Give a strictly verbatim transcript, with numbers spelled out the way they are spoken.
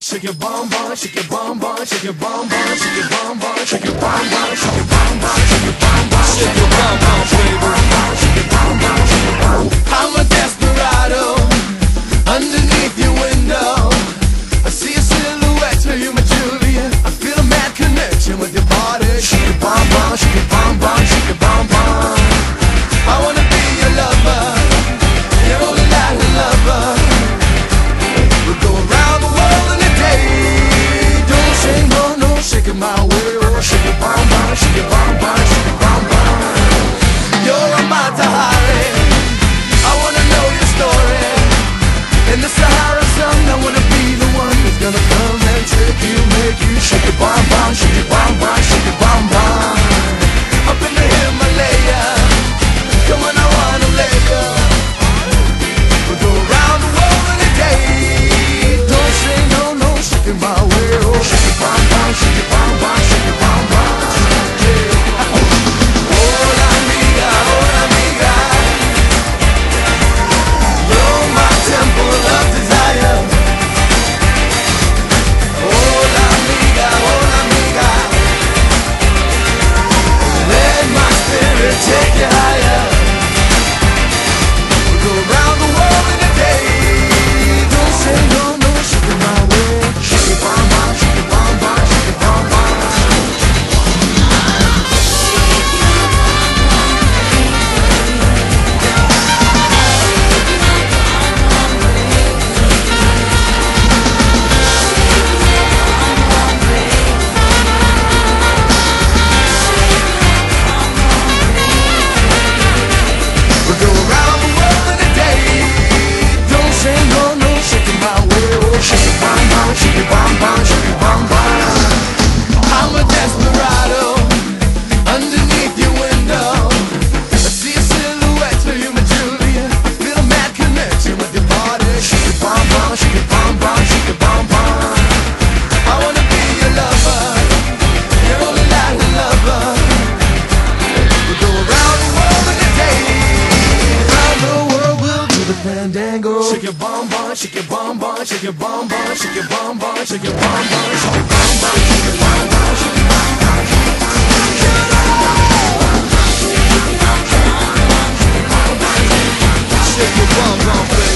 Shake your bum bum, shake your bum bum, shake your bum bum, shake your bum bum, shake your bum bum, shake your bum bum, shake your bum bum, shake your bum bum, baby. Shake your bum bum, shake your bum. I'm a desperado underneath your window. I see a silhouette, tell you my Julia. I feel a mad connection with your body. Shake your bum bum, shake your bum bum, shake your bum bum. I wanna be your lover, your only light lover. We'll go around the world in a day. Don't say no, no, shake it my way. Oh, shake your bum bum, shake your bum bum, shake your bum bum. You're a Matahari, I wanna know your story. In the Sahara sun, I wanna be the one who's gonna come and take you, make you shake your bum bum, shake your bum bum, shake your bum bum. Up in the Himalaya, come on, I wanna lay you. We'll go around the world in a day. Don't say no, no, shake it my way. Oh, shake your bum bum, shake your bum bum, shake your bum bum. Yeah. Hola amiga, hola amiga, you're my temple of desire. Hola amiga, hola amiga, let my spirit take you higher. We go around the world in a day. Don't say no, no, shake it my way. Shake your bum bum, shake your bum bum, shake your bum bum. We go around the world in a day. Don't say no, no, shake it my way. Oh, shake your bum bum, shake your bum bum, shake your bum bum. I'm a desperado underneath your window. I see a silhouette, tell you my Julia. I feel a mad connection with your body. Shake your bum bum, shake your bum bum, shake your bum bum. I wanna be your lover, your only light lover. We go around the world in a day. Around the world we'll do the fandango. Shake your bum bum, shake your bum bum, shake your bum bum, shake your bum bum, shake your bum bum, shake your bum bum, shake your bum bum, shake your bum bum, shake your bum bum. Shake your bum bum, baby.